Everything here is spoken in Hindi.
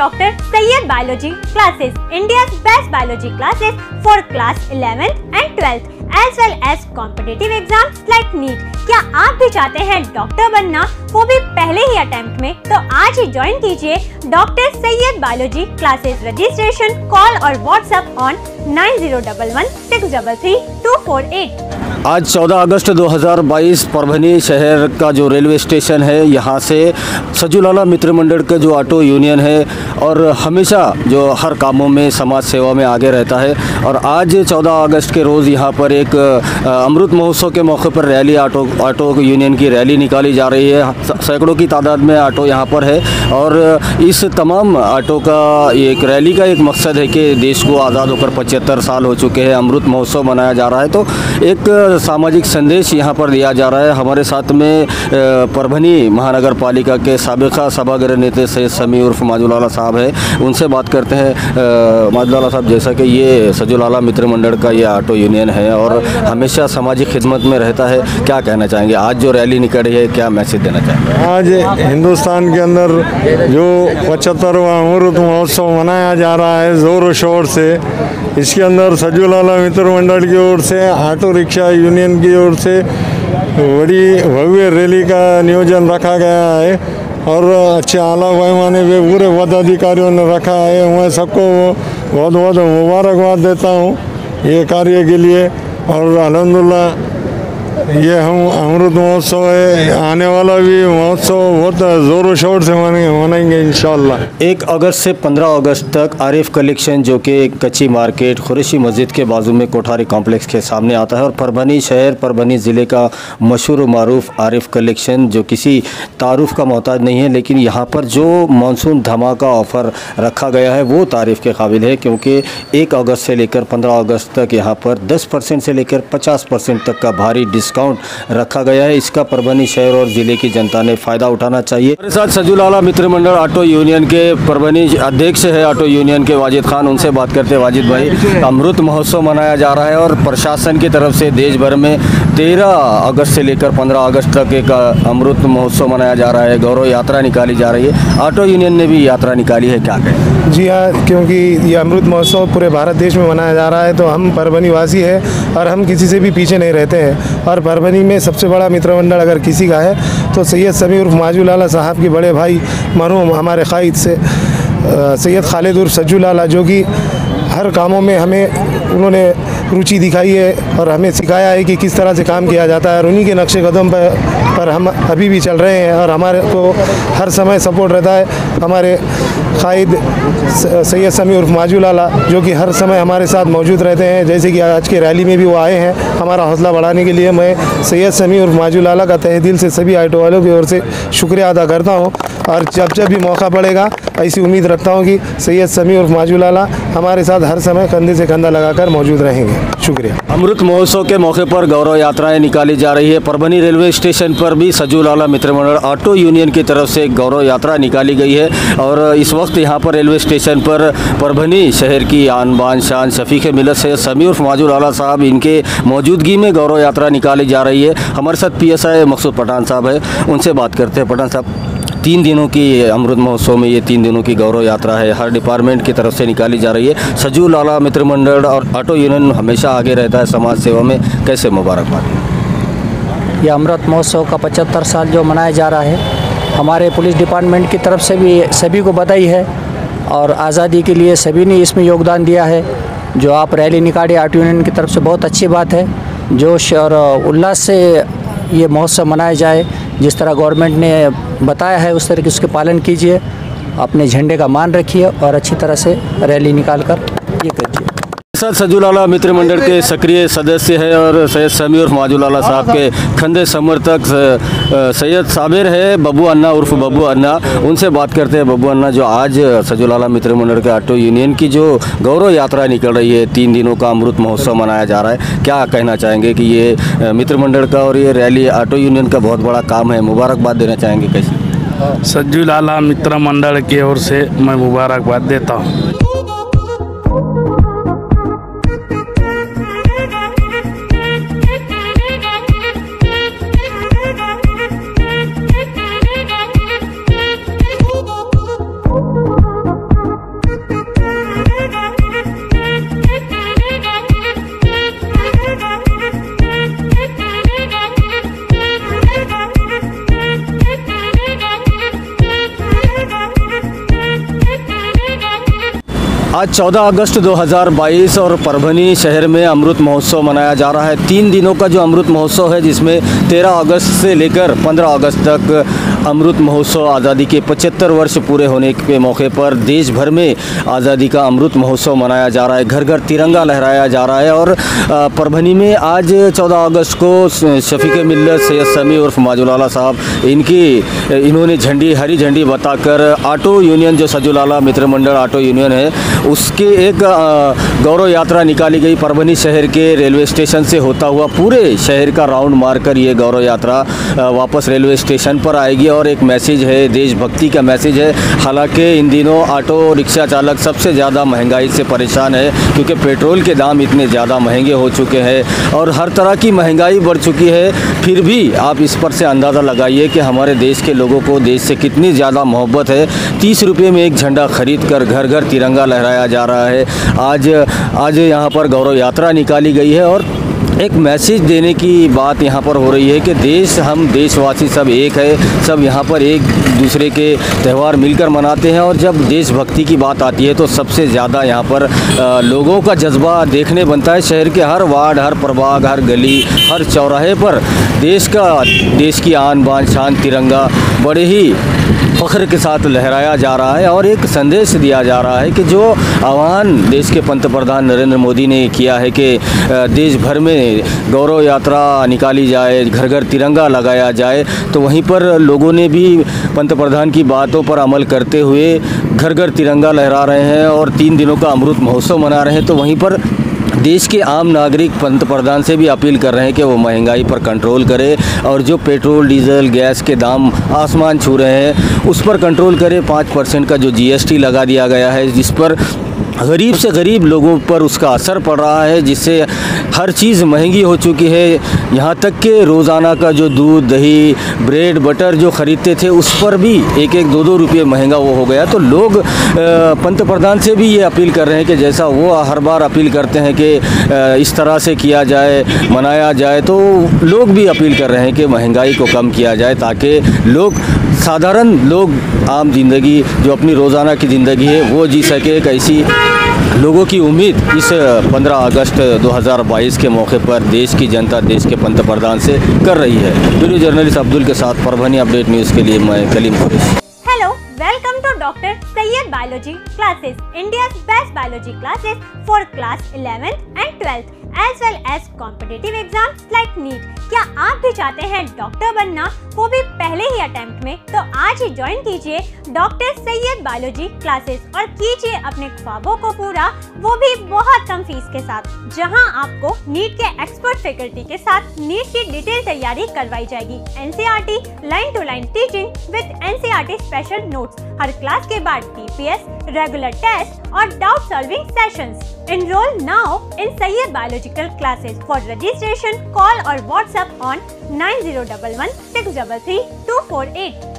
Dr. Syed Biology classes, India's best biology classes for class 11th and 12th as well as competitive exams like NEET। क्या आप भी चाहते हैं डॉक्टर बनना, वो भी पहले ही अटेम्प्ट में? तो आज ही ज्वाइन कीजिए doctor Syed biology classes. Registration call और व्हाट्सएप ऑन 9011633248। आज 14 अगस्त 2022 परभनी शहर का जो रेलवे स्टेशन है, यहाँ से सजूलाला मित्र मंडल का जो ऑटो यूनियन है और हमेशा जो हर कामों में समाज सेवा में आगे रहता है, और आज 14 अगस्त के रोज़ यहाँ पर एक अमृत महोत्सव के मौके पर रैली ऑटो यूनियन की रैली निकाली जा रही है। सैकड़ों की तादाद में ऑटो यहाँ पर है और इस तमाम ऑटो का एक रैली का एक मकसद है कि देश को आज़ाद होकर 75 साल हो चुके हैं, अमृत महोत्सव मनाया जा रहा है, तो एक सामाजिक संदेश यहाँ पर दिया जा रहा है। हमारे साथ में परभनी महानगर पालिका के साबिका सभागृह नेता सैयद समी उर्फ माजूलाला साहब है, उनसे बात करते हैं। माजूलाला साहब, जैसा कि ये सजूलाला मित्र मंडल का ये ऑटो यूनियन है और हमेशा सामाजिक खिदमत में रहता है, क्या कहना चाहेंगे? आज जो रैली निकली है, क्या मैसेज देना चाहेंगे? आज हिंदुस्तान के अंदर जो 75वां अमृत महोत्सव मनाया जा रहा है ज़ोर शोर से, इसके अंदर सजूलाला मित्र मंडल की ओर से, ऑटो रिक्शा यूनियन की ओर से बड़ी भव्य रैली का नियोजन रखा गया है और अच्छे आला पैमाने पे पूरे पदाधिकारियों ने रखा है। मैं सबको बहुत बहुत मुबारकबाद देता हूँ ये कार्य के लिए, और अल्हम्दुलिल्लाह ये हम अमृत महोत्सव है, आने वाला भी महोत्सव बहुत ज़ोर शोर से मनाएंगे इंशाअल्लाह। 1 अगस्त से 15 अगस्त तक आरिफ कलेक्शन, जो कि कच्ची मार्केट खुरैशी मस्जिद के बाजू में कोठारी कॉम्प्लेक्स के सामने आता है, और परभनी शहर परभनी ज़िले का मशहूर मारूफ आरिफ कलेक्शन जो किसी तारुफ का मोहताज नहीं है, लेकिन यहाँ पर जो मानसून धमाका ऑफ़र रखा गया है वो तारीफ़ के काबिल है, क्योंकि 1 अगस्त से लेकर 15 अगस्त तक यहाँ पर 10% से लेकर 50% तक का भारी डिस्काउंट रखा गया है। इसका परभनी शहर और ज़िले की जनता ने फ़ायदा उठाना चाहिए। हमारे साथ सजूलाला मित्र मंडल ऑटो यूनियन के परभनी अध्यक्ष है ऑटो यूनियन के वाजिद खान, उनसे बात करते हैं। वाजिद भाई, अमृत महोत्सव मनाया जा रहा है और प्रशासन की तरफ से देश भर में 13 अगस्त से लेकर 15 अगस्त तक एक अमृत महोत्सव मनाया जा रहा है, गौरव यात्रा निकाली जा रही है। ऑटो यूनियन ने भी यात्रा निकाली है, क्या कहें? जी हाँ, क्योंकि ये अमृत महोत्सव पूरे भारत देश में मनाया जा रहा है, तो हम परभनी वासी हैं और हम किसी से भी पीछे नहीं रहते हैं। और परभनी में सबसे बड़ा मित्र मंडल अगर किसी का है तो सैयद समी उर्फ माजूलाला साहब के बड़े भाई मरहूम हमारे कायद से सैयद खालिद उर्फ सजूलाला, जो कि हर कामों में हमें उन्होंने रुचि दिखाई है और हमें सिखाया है कि किस तरह से काम किया जाता है, और उन्हीं के नक्शे कदम पर हम अभी भी चल रहे हैं और हमारे को हर समय सपोर्ट रहता है। हमारे कायद सैयद समी उर्फ माजूलाला, जो कि हर समय हमारे साथ मौजूद रहते हैं, जैसे कि आज के रैली में भी वो आए हैं हमारा हौसला बढ़ाने के लिए। मैं सैयद समी उर्फ माजूलाला का तहे दिल से सभी ऑटो वालों की ओर से शुक्रिया अदा करता हूँ, और जब भी मौका पड़ेगा ऐसी उम्मीद रखता हूँ कि सैयद समी उर्फ माजूलाला हमारे साथ हर समय कंधे से कंधा लगाकर मौजूद रहेंगे। शुक्रिया। अमृत महोत्सव के मौके पर गौरव यात्राएं निकाली जा रही है। परभनी रेलवे स्टेशन पर भी सजूलाला मित्र मंडल ऑटो यूनियन की तरफ से गौरव यात्रा निकाली गई है, और इस वक्त यहाँ पर रेलवे स्टेशन पर परभनी शहर की आन बान शान शफीक मिलत सैयद समी उर्फ माजूलाला साहब, इनके मौजूदगी में गौरव यात्रा निकाली जा रही है। हमारे साथ PSI मकसूद पठान साहब है, उनसे बात करते हैं। पठान साहब, 3 दिनों की अमृत महोत्सव में ये 3 दिनों की गौरव यात्रा है, हर डिपार्टमेंट की तरफ से निकाली जा रही है। सजूलाला मित्र मंडल और ऑटो यूनियन हमेशा आगे रहता है समाज सेवा में, कैसे मुबारकबाद? ये अमृत महोत्सव का 75 साल जो मनाया जा रहा है, हमारे पुलिस डिपार्टमेंट की तरफ से भी सभी को बधाई है, और आज़ादी के लिए सभी ने इसमें योगदान दिया है। जो आप रैली निकाली ऑटो यूनियन की तरफ से, बहुत अच्छी बात है। जोश और उल्लास से ये महोत्सव मनाया जाए, जिस तरह गवर्नमेंट ने बताया है उस तरह की उसके पालन कीजिए, अपने झंडे का मान रखिए और अच्छी तरह से रैली निकाल कर ये कीजिए। साथ सजूलाला मित्र मंडल के सक्रिय सदस्य है और सैयद समी उर्फ माजूलाला साहब के खंदे समर्थक सैयद साबिर है बब्बू अन्ना उर्फ बब्बू अन्ना, उनसे बात करते हैं। बब्बू अन्ना, जो आज सजूलाला मित्र मंडल के ऑटो यूनियन की जो गौरव यात्रा निकल रही है, 3 दिनों का अमृत महोत्सव मनाया जा रहा है, क्या कहना चाहेंगे कि ये मित्र मंडल का और ये रैली ऑटो यूनियन का बहुत बड़ा काम है, मुबारकबाद देना चाहेंगे कैसे? सजूलाला मित्र मंडल की ओर से मैं मुबारकबाद देता हूँ। आज 14 अगस्त 2022 और परभनी शहर में अमृत महोत्सव मनाया जा रहा है। 3 दिनों का जो अमृत महोत्सव है, जिसमें 13 अगस्त से लेकर 15 अगस्त तक अमृत महोत्सव आज़ादी के 75 वर्ष पूरे होने के मौके पर देश भर में आज़ादी का अमृत महोत्सव मनाया जा रहा है। घर घर तिरंगा लहराया जा रहा है। और परभनी में आज 14 अगस्त को शफीक मिल्लत सैयद समी उर्फ माजूलाला साहब इन्होंने हरी झंडी बताकर ऑटो यूनियन, जो सजूलाला मित्र मंडल ऑटो यूनियन है, उसके एक गौरव यात्रा निकाली गई। परभनी शहर के रेलवे स्टेशन से होता हुआ पूरे शहर का राउंड मारकर ये गौरव यात्रा वापस रेलवे स्टेशन पर आएगी। और एक मैसेज है, देशभक्ति का मैसेज है। हालांकि इन दिनों ऑटो रिक्शा चालक सबसे ज़्यादा महंगाई से परेशान है, क्योंकि पेट्रोल के दाम इतने ज़्यादा महंगे हो चुके हैं और हर तरह की महंगाई बढ़ चुकी है। फिर भी आप इस पर से अंदाज़ा लगाइए कि हमारे देश के लोगों को देश से कितनी ज़्यादा मोहब्बत है। 30 रुपये में एक झंडा खरीद कर घर घर तिरंगा लहराया जा रहा है। आज यहाँ पर गौरव यात्रा निकाली गई है और एक मैसेज देने की बात यहाँ पर हो रही है कि हम देशवासी सब एक है, सब यहाँ पर एक दूसरे के त्यौहार मिलकर मनाते हैं। और जब देशभक्ति की बात आती है तो सबसे ज़्यादा यहाँ पर लोगों का जज्बा देखने बनता है। शहर के हर वार्ड, हर प्रभाग, हर गली, हर चौराहे पर देश की आन बान शान तिरंगा बड़े ही फ़ख्र के साथ लहराया जा रहा है। और एक संदेश दिया जा रहा है कि जो आह्वान देश के पंतप्रधान नरेंद्र मोदी ने किया है कि देश भर में गौरव यात्रा निकाली जाए, घर घर तिरंगा लगाया जाए, तो वहीं पर लोगों ने भी पंतप्रधान की बातों पर अमल करते हुए घर घर तिरंगा लहरा रहे हैं और 3 दिनों का अमृत महोत्सव मना रहे हैं। तो वहीं पर देश के आम नागरिक पंतप्रधान से भी अपील कर रहे हैं कि वो महंगाई पर कंट्रोल करे और जो पेट्रोल, डीजल, गैस के दाम आसमान छू रहे हैं उस पर कंट्रोल करे। 5% का जो GST लगा दिया गया है, जिस पर गरीब से गरीब लोगों पर उसका असर पड़ रहा है, जिससे हर चीज़ महंगी हो चुकी है। यहाँ तक कि रोज़ाना का जो दूध, दही, ब्रेड, बटर जो ख़रीदते थे उस पर भी 1-1, 2-2 रुपये महंगा वो हो गया। तो लोग पंतप्रधान से भी ये अपील कर रहे हैं कि जैसा वो हर बार अपील करते हैं कि इस तरह से किया जाए, मनाया जाए, तो लोग भी अपील कर रहे हैं कि महंगाई को कम किया जाए, ताकि साधारण लोग आम जिंदगी, जो अपनी रोज़ाना की ज़िंदगी है, वो जी सके। एक ऐसी लोगों की उम्मीद इस 15 अगस्त 2022 के मौके पर देश की जनता देश के पंतप्रधान से कर रही है। वीडियो जर्नलिस्ट अब्दुल के साथ परभनी अपडेट न्यूज़ के लिए मैं Kaleem Qureshi. Hello, welcome to Dr. Sayyed Biology classes, India's best biology classes for class 11th and 12th as well as competitive exams like NEET। क्या आप भी चाहते हैं डॉक्टर बनना, वो भी पहले ही अटेम्प्ट में? तो आज ही ज्वाइन कीजिए डॉक्टर सैयद बायोलॉजी क्लासेस और कीजिए अपने ख्वाबों को पूरा, वो भी बहुत कम फीस के साथ, जहां आपको नीट के एक्सपर्ट फैकल्टी के साथ नीट की डिटेल तैयारी करवाई जाएगी। NCERT line to line teaching with NCERT special notes, हर क्लास के बाद TPS, रेगुलर टेस्ट और doubt solving sessions. Enroll now in Sayyed Biological classes. For registration, call or WhatsApp on 9011 633 248.